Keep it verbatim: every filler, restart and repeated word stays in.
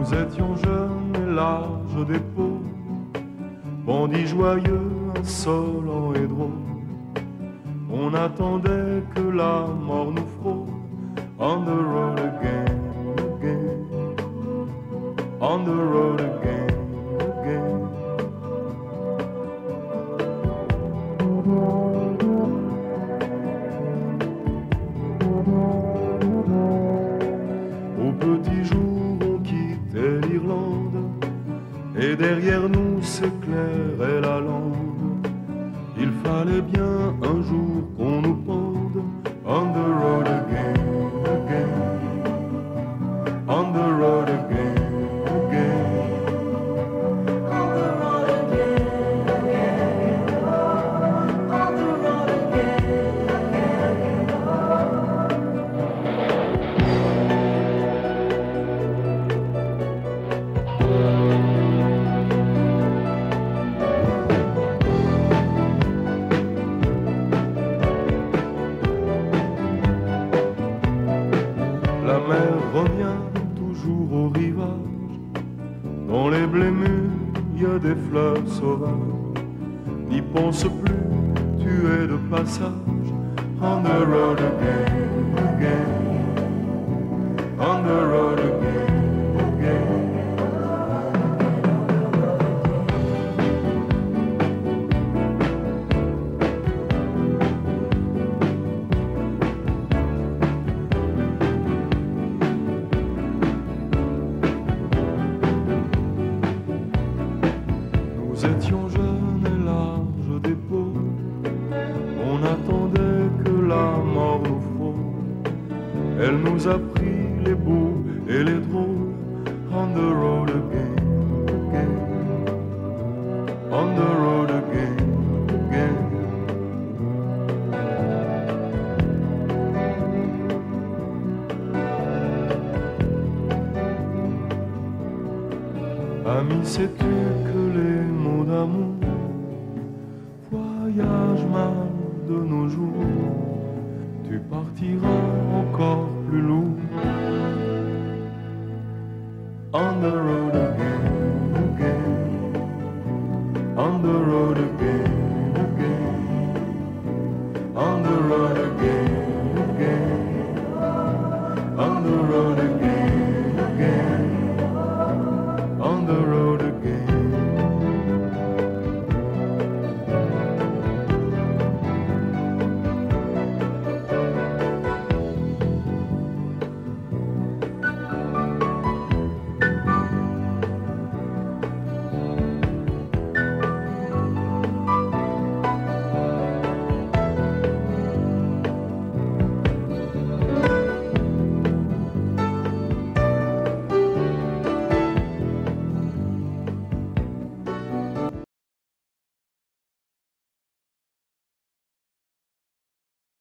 Nous étions jeunes et larges d'épaules, bandits joyeux, insolents et drôles. On attendait que la mort nous frôle. On the road again, again. On the road again, again. Au petit jour on quittait l'Irlande, et derrière nous s'éclairait la lande. Il fallait bien un jour qu'on nous pende. On the road again, again. On the road again, again. On the road again, again. On the road again, again. La mer revient toujours au rivage. Dans les blés mûrs, il y a des fleurs sauvages. N'y pense plus, tu es de passage. On the road again, again. On the road again, again. Nous étions jeunes et larges d'épaules, on attendait que la mort nous frôle. Elle nous a pris les beaux et les drôles. On the road again, again. On the road again, again. Ami, sais-tu que les mots d'amour voyagent mal de nos jours? Tu partiras encore plus lourd. On the road again, again. On the road